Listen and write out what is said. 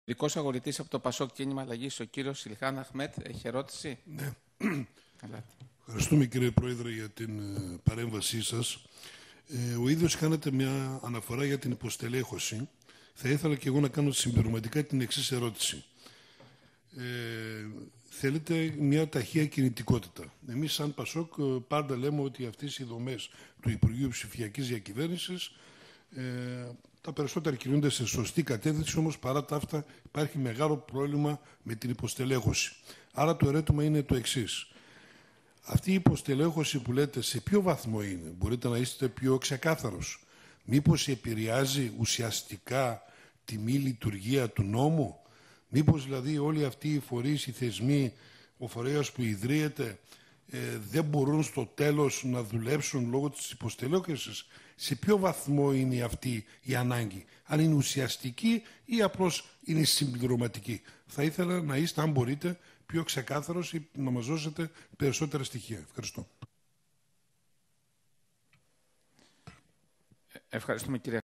Δικός αγορητής από το Πασόκ Κίνημα Αλλαγής, ο κύριος Ηλχάν Αχμέτ, έχει ερώτηση. Ναι. Καλά. Ευχαριστούμε κύριε Πρόεδρε για την παρέμβασή σας. Ο ίδιος κάνετε μια αναφορά για την υποστελέχωση. Θα ήθελα και εγώ να κάνω συμπληρωματικά την εξής ερώτηση. Θέλετε μια ταχεία κινητικότητα. Εμείς σαν Πασόκ πάντα λέμε ότι αυτές οι δομές του Υπουργείου Ψηφιακής Διακυβέρνησης τα περισσότερα κινούνται σε σωστή κατεύθυνση, όμως παρά τα αυτά υπάρχει μεγάλο πρόβλημα με την υποστελέχωση. Άρα το ερώτημα είναι το εξής. Αυτή η υποστελέχωση που λέτε σε ποιο βαθμό είναι, μπορείτε να είστε πιο ξεκάθαρος? Μήπως επηρεάζει ουσιαστικά τη μη λειτουργία του νόμου? Μήπως δηλαδή όλοι αυτοί οι φορείς, οι θεσμοί, ο φορέας που ιδρύεται δεν μπορούν στο τέλος να δουλέψουν λόγω της υποστελέχωσης? Σε ποιο βαθμό είναι αυτή η ανάγκη? Αν είναι ουσιαστική ή απλώς είναι συμπληρωματική? Θα ήθελα να είστε, αν μπορείτε, πιο ξεκάθαρος ή να μας δώσετε περισσότερα στοιχεία. Ευχαριστώ. Ευχαριστούμε κύριε